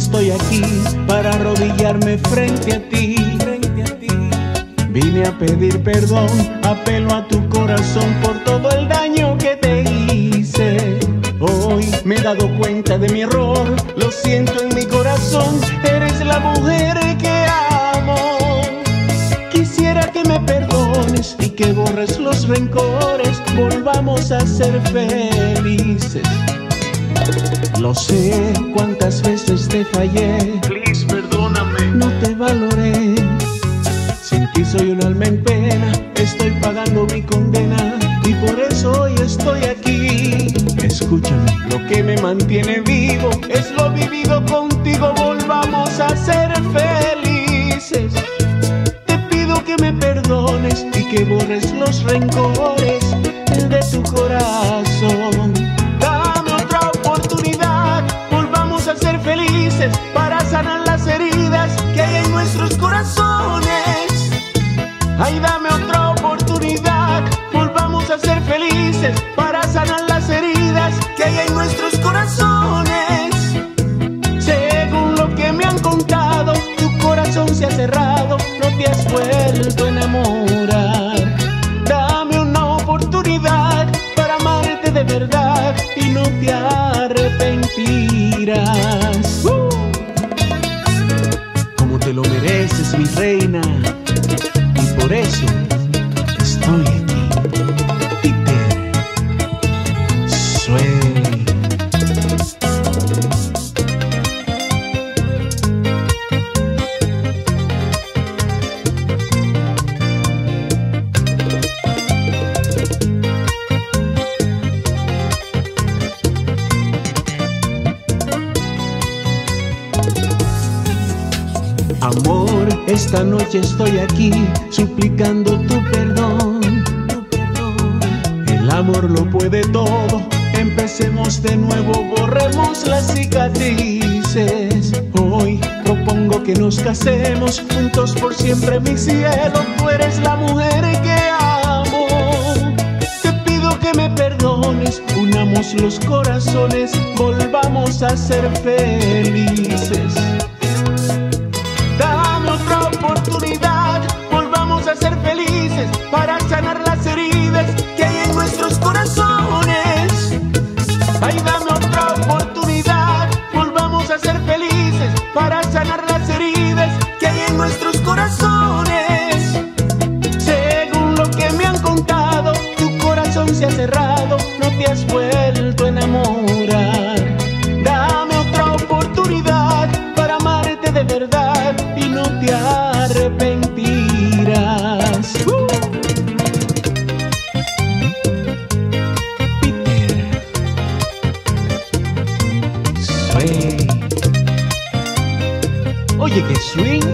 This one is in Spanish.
estoy aquí para arrodillarme frente a ti. Vine a pedir perdón, apelo a tu corazón por todo el daño que te hice. Hoy me he dado cuenta de mi error, lo siento en mi corazón, eres la mujer que amo. Quisiera que me perdones y que borres los rencores, volvamos a ser felices. Lo sé, cuántas veces te fallé, Please, perdóname. no te valoré. Sin ti soy un alma en pena, estoy pagando mi condena y por eso hoy estoy aquí. Escúchame, lo que me mantiene vivo es lo vivido contigo, volvamos a ser felices. Te pido que me perdones y que borres los rencores de tu corazón. Dame otra oportunidad, volvamos a ser felices para sanar las heridas que hay en nuestros corazones. Ay, dame otra oportunidad, volvamos a ser felices para sanar las heridas que hay en nuestros corazones. Según lo que me han contado, tu corazón se ha cerrado, no te has vuelto a enamorar. Dame una oportunidad para amarte de verdad y no te arrepentirás. Como te lo mereces, mi reina. Por eso estoy aquí. Peter Sway. Amor, esta noche estoy aquí suplicando tu perdón. El amor lo puede todo, empecemos de nuevo, borremos las cicatrices. Hoy propongo que nos casemos juntos por siempre, mi cielo, tú eres la mujer que amo. Te pido que me perdones, unamos los corazones, volvamos a ser felices. Dame otra oportunidad, volvamos a ser felices para sanar las heridas que hay en nuestros corazones. Ay, dame otra oportunidad, volvamos a ser felices para sanar las heridas que hay en nuestros corazones. Según lo que me han contado, tu corazón se ha cerrado, no te has vuelto a enamorar. Dame otra oportunidad para amarte de verdad y no te arrepentirás. Peter Sway. Oye, que swing.